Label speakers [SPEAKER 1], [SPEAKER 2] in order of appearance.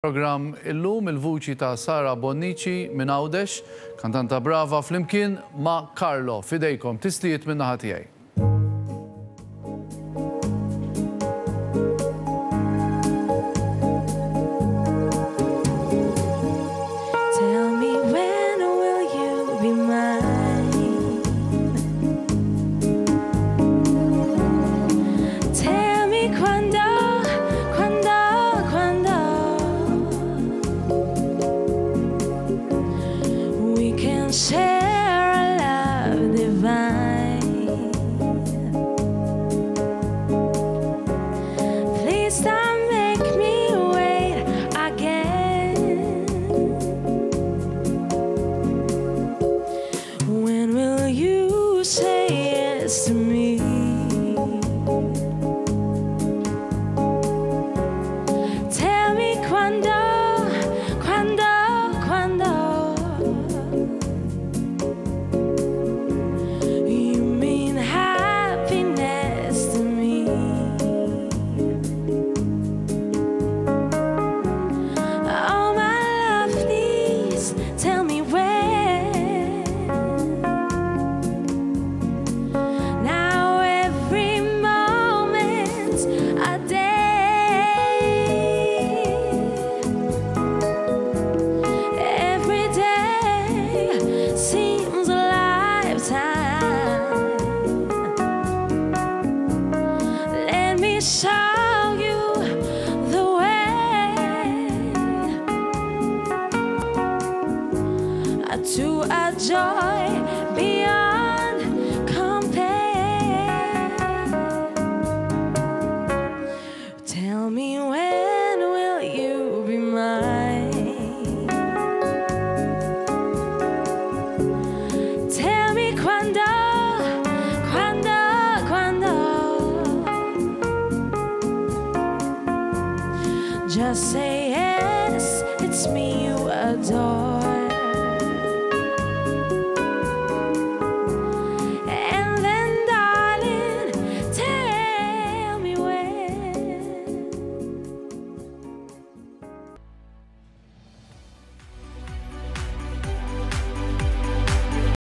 [SPEAKER 1] Program illum il-vuċi ta' Sara Bonnici minn Għawdex, kantanta brava flimkien ma' Carlo. Fidejkom, tisliet minn naħa tiegħi.
[SPEAKER 2] Tell me when will you be mine? Tell me quando we can share a love divine. Please don't make me wait again. When will you say yes to me? Tell me quando. You mean happiness to me. Oh my love, please tell me when. Now every moment's a day. Every day seems a lifetime. Let me show you the way to a joy beyond compare. Tell me when will you be mine? Tell me quando. Just say